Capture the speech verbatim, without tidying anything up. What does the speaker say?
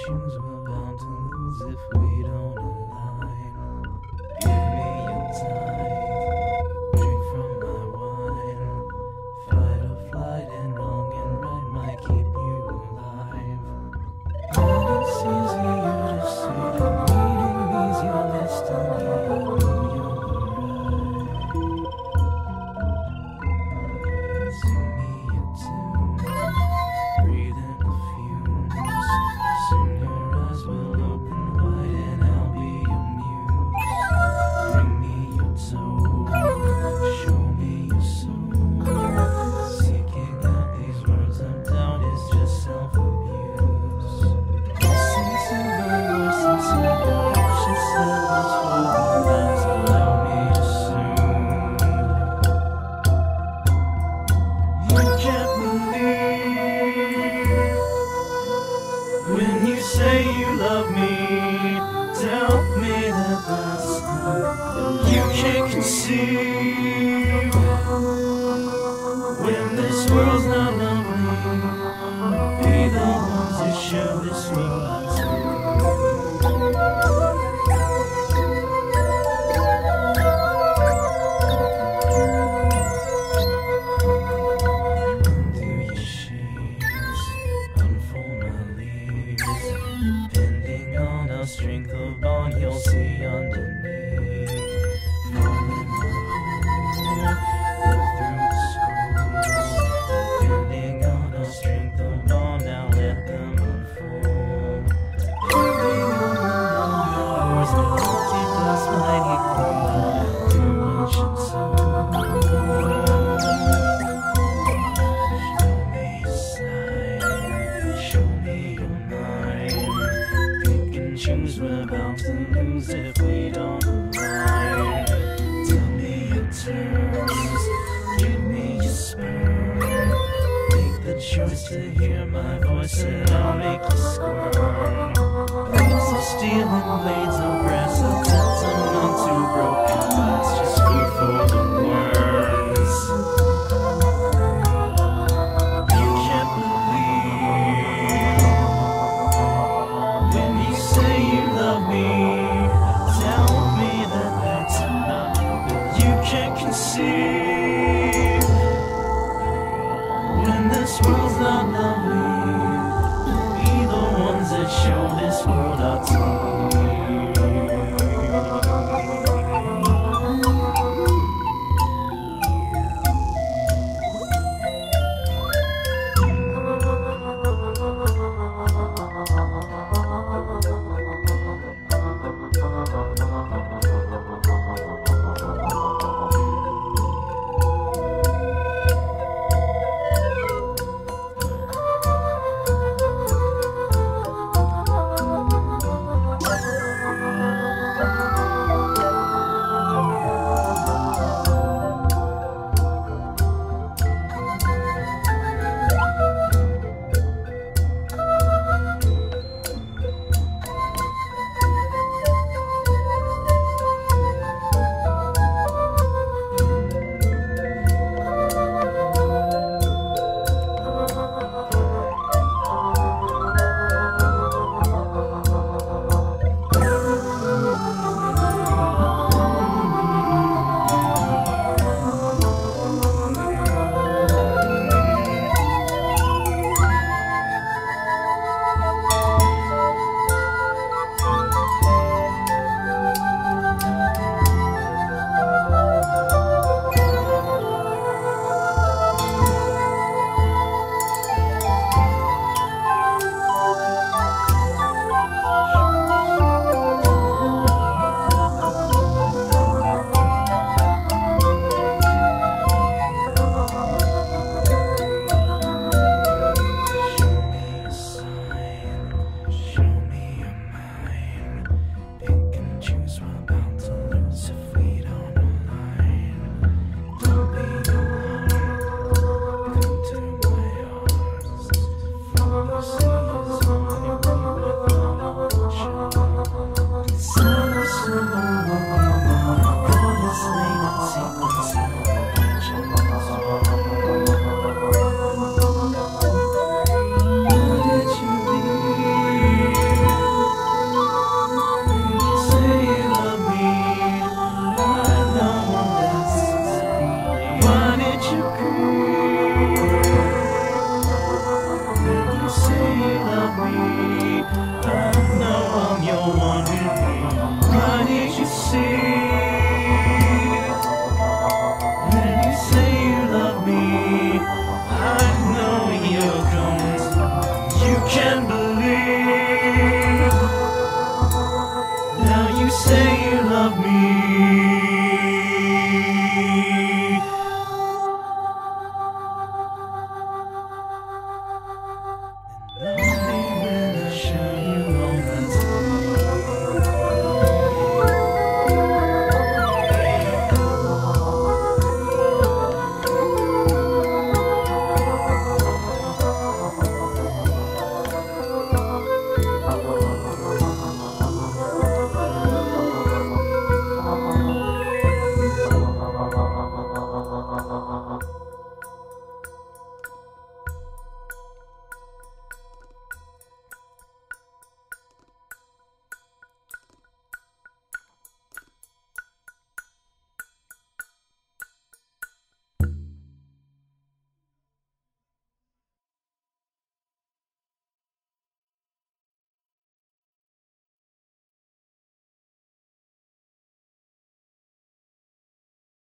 choose, we're bound to lose if we don't align. Give me your time, drink from my wine. Fight or flight and wrong and right might keep you alive. And it's easier to say than meeting me's your destiny. I know you're right. Sing me a tune, breathe in the fumes. Soon your eyes will open wide and I'll be your muse. Bring me your toe, show me your soul. Seeking out these words of doubt is just self-abuse. Listen to my voice and see the actions that was for the lies allow me to soothe. You can't believe when you say you love me. Tell me that that's not. You can't conceive when this world's not lovely. Be the ones that show this world undo your shades, unfold my leaves. Depending on our strength of bond, you'll see underneath. Fall in my hole, look through the scrolls. Depending on our strength of bond, now let them unfold. Holding on the doors, the empty glass might equal too much and Show me your side, show me your mind. Pick and choose, we're bound to lose if we don't align. Tell me your terms, give me your sperm. Make the choice to hear my voice and I'll make you squirm. Blades of steel and blades of grass, I'll cut them onto broken glass, just food for the worms. You can't believe when you say you love me. Tell me that that's enough, but you can't conceive when this world's not lovely. Be the ones that show this world our teeth. me.